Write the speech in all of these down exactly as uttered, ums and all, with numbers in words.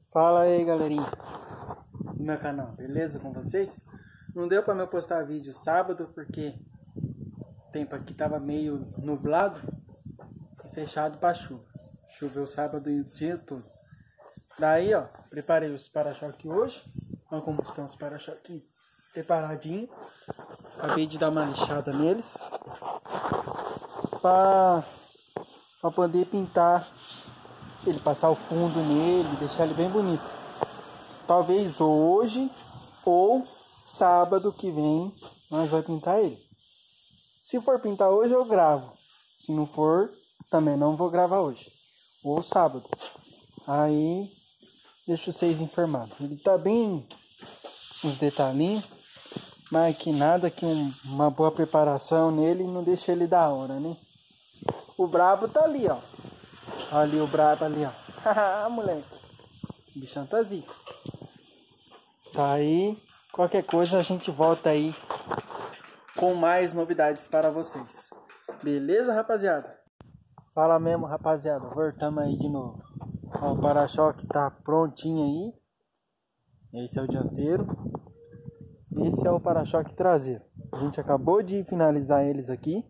Fala aí, galerinha do meu canal, beleza com vocês? Não deu para eu postar vídeo sábado porque o tempo aqui tava meio nublado e fechado para chuva. Choveu sábado o dia todo. Daí, ó, preparei os para-choque hoje. Olha como estão os para-choque preparadinho. Acabei de dar uma lixada neles para poder pintar ele, passar o fundo nele, deixar ele bem bonito. Talvez hoje ou sábado que vem nós vamos pintar ele. Se for pintar hoje eu gravo, se não for também não vou gravar hoje, ou sábado. Aí deixo vocês informados. Ele tá bem uns detalhinhos, mas que nada que um, uma boa preparação nele não deixa ele da hora, né? O brabo tá ali, ó. Ali o brabo ali, ó. Haha, moleque. O bichão tá zico. Tá aí. Qualquer coisa a gente volta aí com mais novidades para vocês. Beleza, rapaziada? Fala mesmo, rapaziada. Voltamos aí de novo. Ó, o para-choque tá prontinho aí. Esse é o dianteiro. Esse é o para-choque traseiro. A gente acabou de finalizar eles aqui.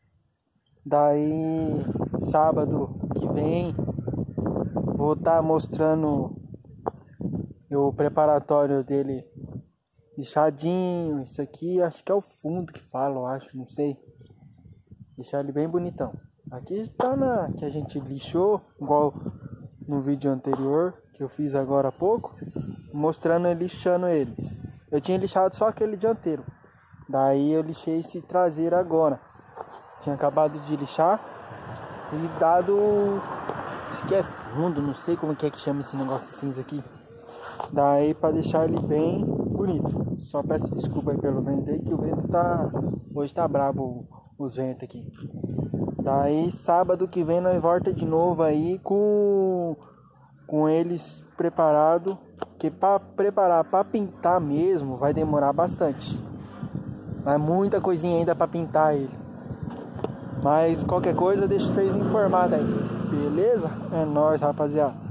Daí, sábado que vem, vou estar mostrando o preparatório dele lixadinho. Isso aqui acho que é o fundo que fala, eu acho, não sei. Deixar ele bem bonitão. Aqui está na que a gente lixou, igual no vídeo anterior que eu fiz agora há pouco, mostrando ele lixando eles. Eu tinha lixado só aquele dianteiro. Daí eu lixei esse traseiro agora. Tinha acabado de lixar e dado, acho que é fundo, não sei como que é que chama esse negócio cinza aqui. Daí para deixar ele bem bonito. Só peço desculpa aí pelo vento aí, que o vento tá, hoje tá brabo os ventos aqui. Daí sábado que vem nós volta de novo aí com com eles preparado, que para preparar para pintar mesmo vai demorar bastante. Vai muita coisinha ainda para pintar ele. Mas qualquer coisa deixa vocês informados aí, beleza? É nóis, rapaziada.